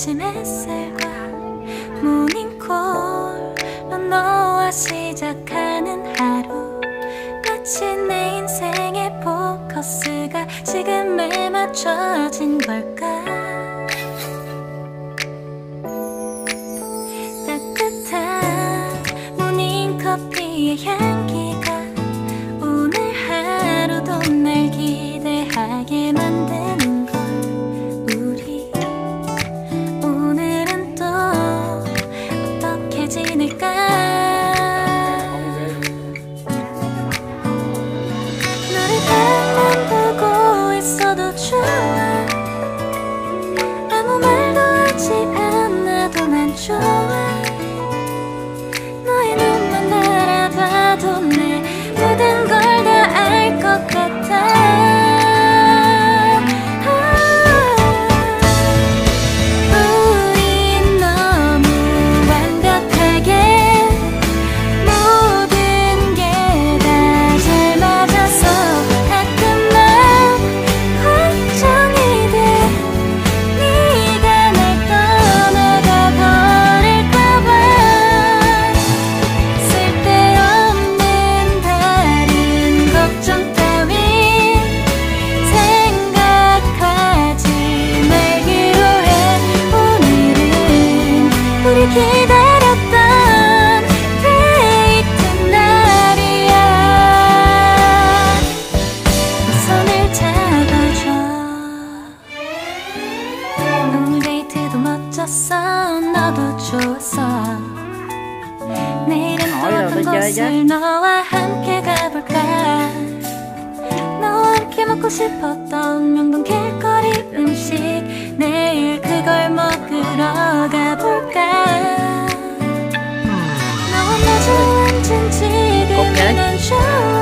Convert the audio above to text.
아침 햇살과 모닝콜로 너와 시작하는 하루, 마치 내 인생의 포커스가 지금에 맞춰진 걸까. 따뜻한 모닝커피의 향기가 오늘 하루도 날 기대하게 만드는 걸. 우리 오늘은 또 어떻게 지낼까. 너를 가만 보고 있어도 좋아. 아무 말도 하지 않아도 난 좋아. 너의 눈만 바라봐도 내 모든 걸 다 알 것 같아. 우린 너무 완벽하게 모든 게 다 잘 맞아서 가끔만 걱정이 돼. 네가 날 떠나가 버릴까봐. 쓸데없는 다른 걱정 따윈 생각하지 말기로 해. 오늘은 우리 기다렸던 데이트 날이야. 손을 잡아줘. 오늘 데이트도 멋졌어. 너도 좋았어. 내일은 또 어떤 곳을 너와 함께 가볼까. 너와 함께 먹고 싶었던 명동 길거리 음식, 내일 그걸 먹으러 가볼까. 너와 마주 앉은 지금이 난 좋아.